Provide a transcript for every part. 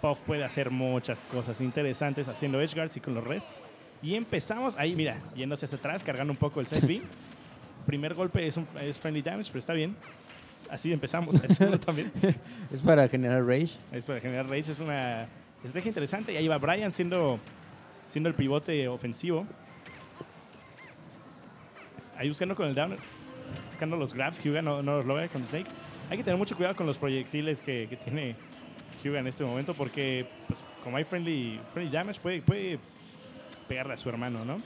Puff puede hacer muchas cosas interesantes haciendo edge guards y con los res. Y empezamos ahí, mira, yéndose hacia atrás, cargando un poco el set B. Primer golpe es friendly damage, pero está bien. Así empezamos. El segundo también. Es para generar rage. Es para generar rage. Es una estrategia interesante. Y ahí va Brian siendo el pivote ofensivo. Ahí buscando con el down, buscando los grabs. Hyuga no los logra con Snake. Hay que tener mucho cuidado con los proyectiles que tiene Hyuga en este momento, porque pues, como hay friendly damage, puede pegarle a su hermano, ¿no?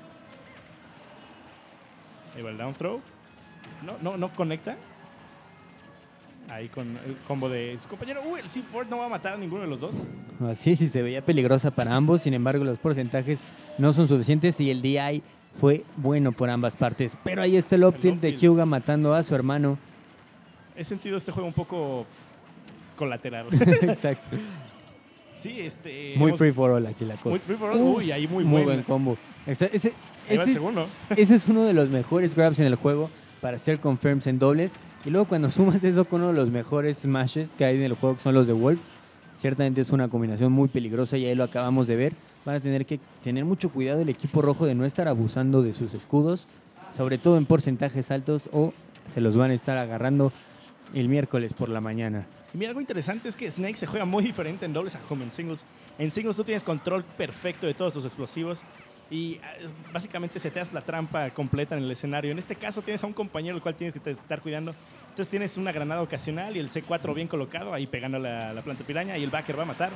Ahí va el down throw. No conecta. Ahí con el combo de su compañero. El C4 no va a matar a ninguno de los dos. Así sí se veía peligrosa para ambos. Sin embargo, los porcentajes no son suficientes y el DI fue bueno por ambas partes. Pero ahí está el up tilt de Hyuga matando a su hermano. He sentido este juego un poco colateral. Exacto. Sí, muy free for all aquí la cosa. Muy free for all. Ahí muy buen combo. Ahí va el segundo. Ese es uno de los mejores grabs en el juego para hacer confirms en dobles. Y luego cuando sumas eso con uno de los mejores smashes que hay en el juego, que son los de Wolf, ciertamente es una combinación muy peligrosa y ahí lo acabamos de ver. Van a tener que tener mucho cuidado el equipo rojo de no estar abusando de sus escudos, sobre todo en porcentajes altos, o se los van a estar agarrando el miércoles por la mañana. Y mira, algo interesante es que Snake se juega muy diferente en dobles a como en singles. En singles tú tienes control perfecto de todos tus explosivos y básicamente seteas la trampa completa en el escenario. En este caso tienes a un compañero al cual tienes que estar cuidando. Entonces tienes una granada ocasional y el C4 bien colocado, ahí pegando la planta piraña, y el backer va a matar.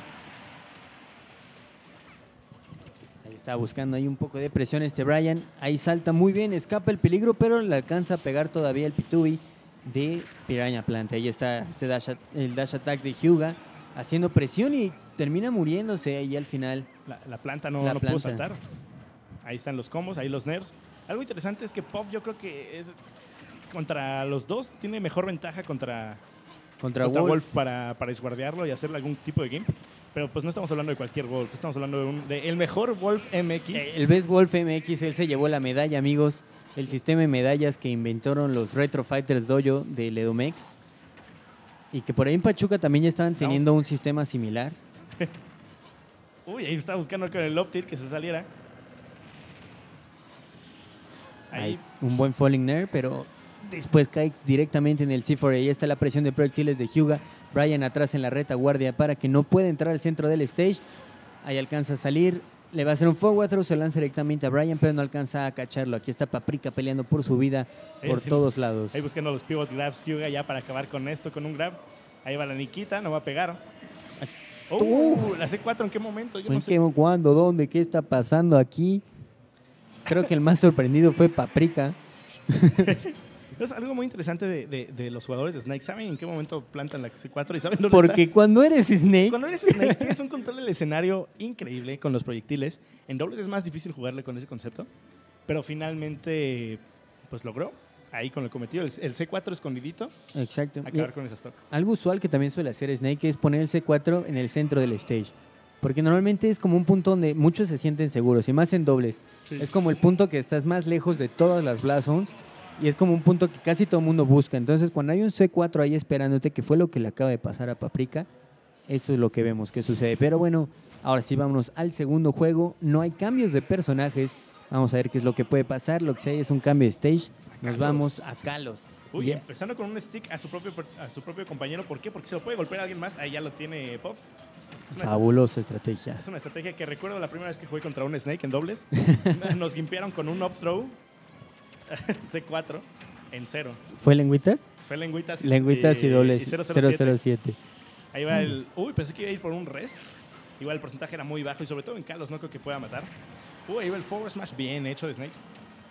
Ahí está buscando ahí un poco de presión Brian. Ahí salta muy bien, escapa el peligro, pero le alcanza a pegar todavía el P2E de Piraña Planta. Ahí está el dash attack de Hyuga haciendo presión y termina muriéndose ahí al final. La planta no pudo saltar. Ahí están los combos, ahí los nerfs. Algo interesante es que Puff, yo creo que es contra los dos tiene mejor ventaja contra Wolf para esguardearlo y hacerle algún tipo de game. Pero pues no estamos hablando de cualquier Wolf, estamos hablando de el mejor Wolf MX. El Best Wolf MX, él se llevó la medalla, amigos. El sistema de medallas que inventaron los Retro Fighters Dojo de Ledomex. Y que por ahí en Pachuca también ya estaban teniendo un sistema similar. Ahí estaba buscando con el up tilt que se saliera. Ahí un buen falling nair, pero después cae directamente en el C4. Ahí está la presión de proyectiles de Hyuga. Brian atrás en la retaguardia para que no pueda entrar al centro del stage. Ahí alcanza a salir. Le va a hacer un forward throw, se lanza directamente a Brian, pero no alcanza a cacharlo. Aquí está Paprika peleando por su vida por todos lados. Ahí buscando los pivot grabs Hyuga ya para acabar con esto, con un grab. Ahí va la Nikita, no va a pegar. La C4, ¿en qué momento? Yo no sé. ¿Cuándo? ¿Dónde? ¿Qué está pasando aquí? Creo que el más sorprendido fue Paprika. Es algo muy interesante de los jugadores de Snake. ¿Saben en qué momento plantan la C4 y saben dónde Porque está? Cuando eres Snake tienes un control del escenario increíble con los proyectiles. En dobles es más difícil jugarle con ese concepto, pero finalmente pues logró ahí con el cometido. El C4 escondidito. Exacto. Acabar con esa stock. Algo usual que también suele hacer Snake es poner el C4 en el centro del stage. Porque normalmente es como un punto donde muchos se sienten seguros, y más en dobles. Sí. Es como el punto que estás más lejos de todas las blast zones. Y es como un punto que casi todo el mundo busca. Entonces, cuando hay un C4 ahí esperándote, que fue lo que le acaba de pasar a Paprika, esto es lo que vemos que sucede. Pero bueno, ahora sí vámonos al segundo juego. No hay cambios de personajes. Vamos a ver qué es lo que puede pasar. Lo que sí hay es un cambio de stage. Nos vamos a Kalos. Empezando con un stick a su propio compañero. ¿Por qué? Porque se lo puede golpear a alguien más. Ahí ya lo tiene Puff. Fabulosa estrategia. Es una estrategia que recuerdo la primera vez que jugué contra un Snake en dobles. Nos gimpearon con un up throw. C4 en 0. ¿Fue lengüitas? Fue lengüitas y dobles. Y 007. 007. Ahí va el... Pensé que iba a ir por un rest. Igual el porcentaje era muy bajo y sobre todo en Kalos no creo que pueda matar. Ahí va el forward smash bien hecho de Snake.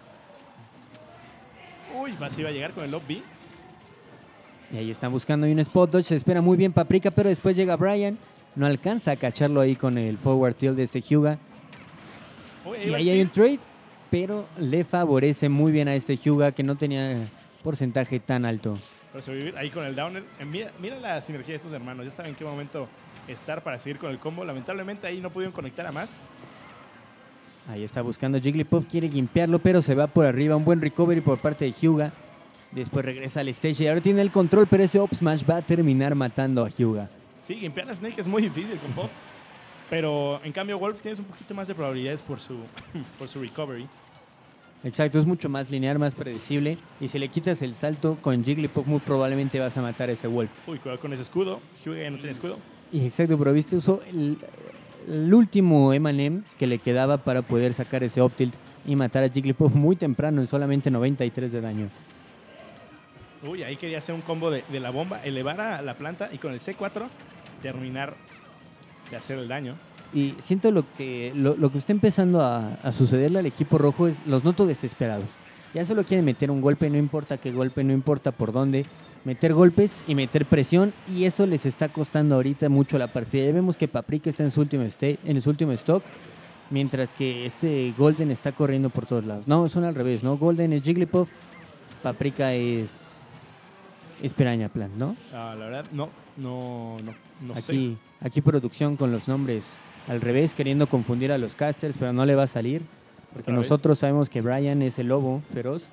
Así va a llegar con el up B. Y ahí están buscando un spot dodge. Se espera muy bien Paprika, pero después llega Brian. No alcanza a cacharlo ahí con el forward tilt de Hyuga. Y ahí hay un trade, pero le favorece muy bien a Hyuga, que no tenía porcentaje tan alto. Para sobrevivir ahí con el downer. Mira la sinergia de estos hermanos. Ya saben en qué momento estar para seguir con el combo. Lamentablemente ahí no pudieron conectar a más. Ahí está buscando Jigglypuff, quiere limpiarlo, pero se va por arriba. Un buen recovery por parte de Hyuga. Después regresa al stage y ahora tiene el control, pero ese up smash va a terminar matando a Hyuga. Sí, limpiar a Snake es muy difícil con Puff. Pero en cambio Wolf tienes un poquito más de probabilidades por su recovery. Exacto, es mucho más lineal, más predecible. Y si le quitas el salto con Jigglypuff, muy probablemente vas a matar a ese Wolf. Uy, cuidado con ese escudo. Hyuga ya no tiene escudo. Y exacto, pero viste, usó el último M&M que le quedaba para poder sacar ese Up Tilt y matar a Jigglypuff muy temprano, en solamente 93 de daño. Uy, ahí quería hacer un combo de la bomba, elevar a la planta y con el C4 terminar de hacer el daño. Y siento lo que está empezando a sucederle al equipo rojo es los noto desesperados. Ya solo quieren meter un golpe, no importa qué golpe, no importa por dónde. Meter golpes y meter presión, y eso les está costando ahorita mucho la partida. Ya vemos que Paprika está en su último stock, mientras que este Golden está corriendo por todos lados. No, son al revés, ¿no? Golden es Jigglypuff, Paprika es Piranha Plant, ¿no? La verdad, no aquí, sé. Aquí producción con los nombres al revés, queriendo confundir a los casters, pero no le va a salir, porque nosotros sabemos que Brian es el lobo feroz.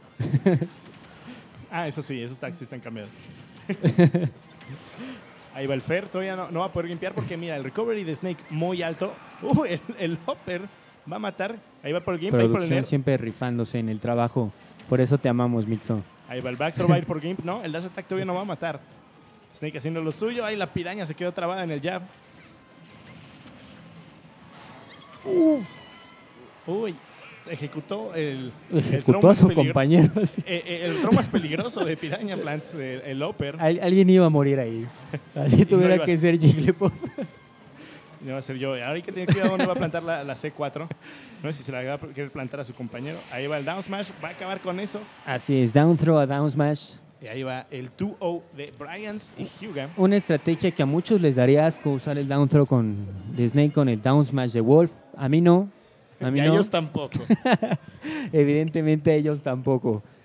Eso sí, esos taxis están cambiados. Ahí va el Fer, todavía no va a poder limpiar porque mira, el recovery de Snake muy alto. El Hopper va a matar. Ahí va por el Gimp, ahí por el Nair. Siempre rifándose en el trabajo. Por eso te amamos, Mitsu. Ahí va el backthrow, va a ir por Gimp. No, el dash attack todavía no va a matar. Snake haciendo lo suyo. Ahí la piraña se quedó trabada en el jab. Uy, ejecutó a su compañero. El throw más peligroso de Piranha Plant, el upper. Alguien iba a morir ahí. Así tuviera que ser Jigglypuff. No va a ser yo. Ahora hay que tener cuidado dónde va a plantar la C4. No sé si se la va a querer plantar a su compañero. Ahí va el down smash. Va a acabar con eso. Así es, down throw a down smash. Y ahí va el 2-0 de Bryans y Hyuga. Una estrategia que a muchos les daría asco usar el down throw de Snake con el down smash de Wolf. A mí no. A ellos tampoco. Evidentemente a ellos tampoco.